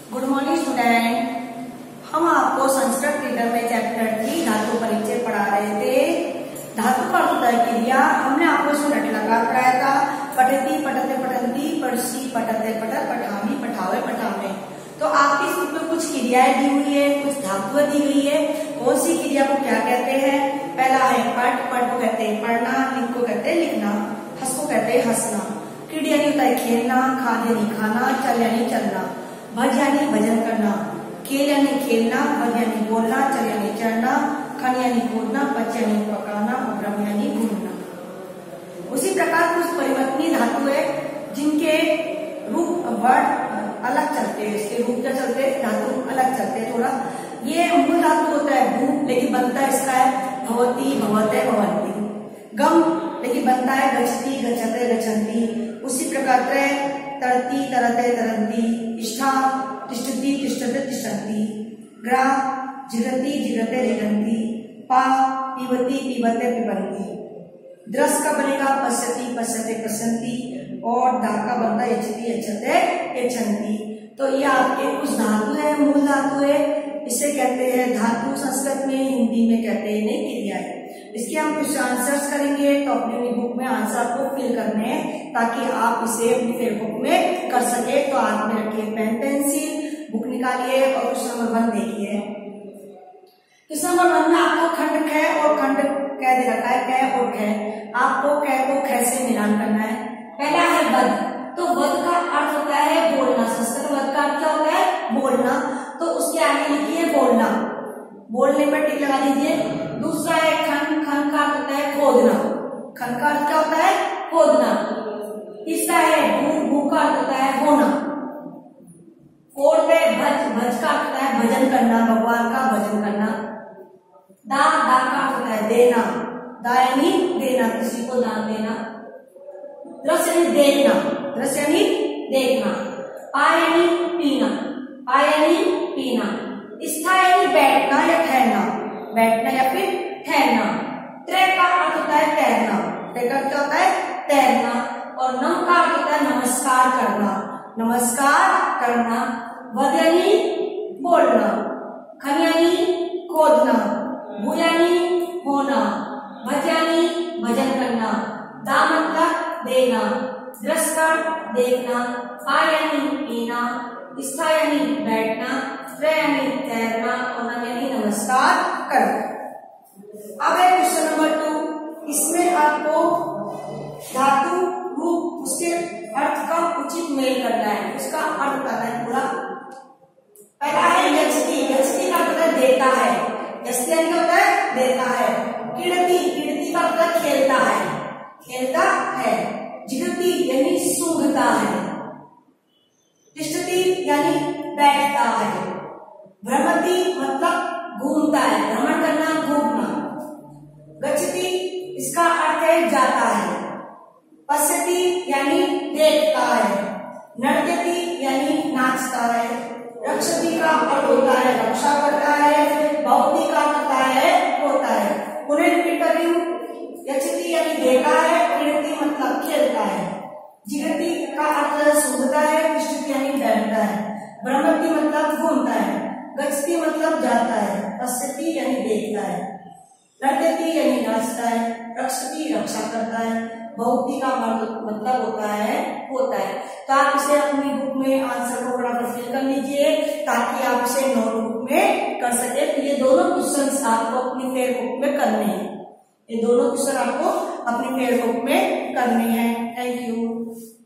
Good morning student. हम आपको Sanskrit reader में चैप्टर की धातु परिचय पढ़ा रहे थे। धातु का होता है क्रिया। हमने आपको इसमें रटलकार पढ़ाया था। पठती पठते पठंती पढ़सी पठते पठत पठामी पठावे पठावे। तो आपकी इसमें में कुछ क्रियाएं दी हुई है, कुछ धातुएं दी हुई है। कौन सी क्रिया को क्या कहते हैं? पहला है पठ, पठ को कहते हैं पढ़ना, लिख को कहते हैं लिखना, हंस को कहते हैं हंसना। क्रीड यानी होता है खेलना, खाद यानी खाना, चल यानी चलना, भज यानी भजन करना, खेल यानी खेलना, भज यानी बोलना, चल यानी चढ़ना, खन यानी कूदना, पच यानी पकाना, भ्रम यानी घूमना। उसी प्रकार कुछ परिवर्तनीय धातु है जिनके रूप वर्ड अलग चलते हैं। इसके रूप क्या चलते हैं? धातु अलग चलते हैं थोड़ा। ये मूल धातु होता है भू, लेकिन बनता है इसका है भवती, भवते, भवंती। गम लेकिन बनता है गच्छति, गच्छते, गच्छन्ति। उसी प्रकार त्रय तरती, तरते, तरंती। इष्ठा तिष्ठति, तिष्ठते, तिष्ठन्ति। ग्रा जिगति, जिगते, जिगन्ति। पा पीवती, पीवते, पिबन्ति। द्रस का बनेगा पश्यति, पश्यते, पश्यन्ति। और दा का बनता है यच्छति, यच्छते, यच्छन्ति। तो ये आपके कुछ धातु है, मूल धातु है। इसे कहते हैं धातु संस्कृत में, हिंदी में कहते हैं इन्हें क्रिया है। इसके हम कुछ आंसर्स करेंगे, तो अपनी बुक में आंसर आपको फिल करने हैं ताकि आप इसे अपनी फेसबुक में कर सके। तो हाथ में रखिए पेन पेंसिल, बुक निकालिए और क्वेश्चन नंबर 1 देखिए। क्वेश्चन नंबर 1 में आपको खंड ख और खंड क दे रखा है, क और ख। आपको क को ख से मिलान करना है। पहला है वध। तो वध का अर्थ होता है बोलना। संस्कृत वध का अर्थ क्या होता है? बोलना। तो उसके आगे लिखिए बोलना, बोलने पर टिक लगा दीजिए। दूसरा है खन, खन का अर्थ होता है खोदना। खन का अर्थ क्या होता है? खोदना। तीसरा है भू, भू का अर्थ होता है होना। फोर्थ है भज, भज का अर्थ होता है भजन करना, भगवान का भजन करना। दा, दा का अर्थ होता है देना। दा यानी देना, किसी को दान देना। रस यानी देखना, रस यानी देखना। पा यानी पीना, पा यानी पीना। स्था यानी बैठना या ठहरना, बैठना या फिर ठहरना। त्रय का अर्थ होता है तैरना, त्रय का क्या होता है? तैरना। और नम का अर्थ होता है नमस्कार करना, नमस्कार करना। वध यानी बोलना, खन यानी खोदना, भू यानी होना, भज यानी भजन करना, दा मतलब देना, दृष्कर देखना, पा यानी पीना, स्था यानी बैठना, त्रय यानी तैरना और नम यानी नमस्कार करना। अब है क्वेश्चन नंबर 2। इसमें आपको धातु रूप उसके अर्थ का उचित मेल करना है, उसका अर्थ बताना है पूरा। पहला है यच्छति। यच्छति का मतलब देता है, यच्छति यानी क्या होता है? देता है। क्रीडति, क्रीडति का मतलब खेलता है, खेलता है। जिगति यानी सूंघता है। तिष्ठति यानी बैठता है। भ्रमति मतलब घूमता है, भ्रमण करना, घूमना। गच्छति इसका अर्थ है जाता है। पश्यति यानी देखता है। नृत्यति यानी नाचता है। रक्षति का अर्थ होता है रक्षा करता है। भवति का अर्थ होता है होता है। पुनः रिपीट कर रही हूँ। यच्छति यानी देखा है। क्रीडति मतलब खेलता है। जिगति का अर्थ सूंघता है। तिष्ठति यानी बैठता है। भ्रमति मतलब घूमता है। गच्छति मतलब जाता है। पश्यति यानी देखता है। नृत्यति यानी नाचता है। रक्षति रक्षा करता है। भवति का मतलब होता है होता है। तो आप इसे अपनी बुक में आंसर को फटाफट फिल कर लीजिए ताकि आप इसे नोटबुक में कर सके। तो ये दोनों क्वेश्चन आपको अपनी फेयर बुक में करने हैं। ये दोनों क्वेश्चन आपको अपनी फेयर बुक में करने हैं। Thank you.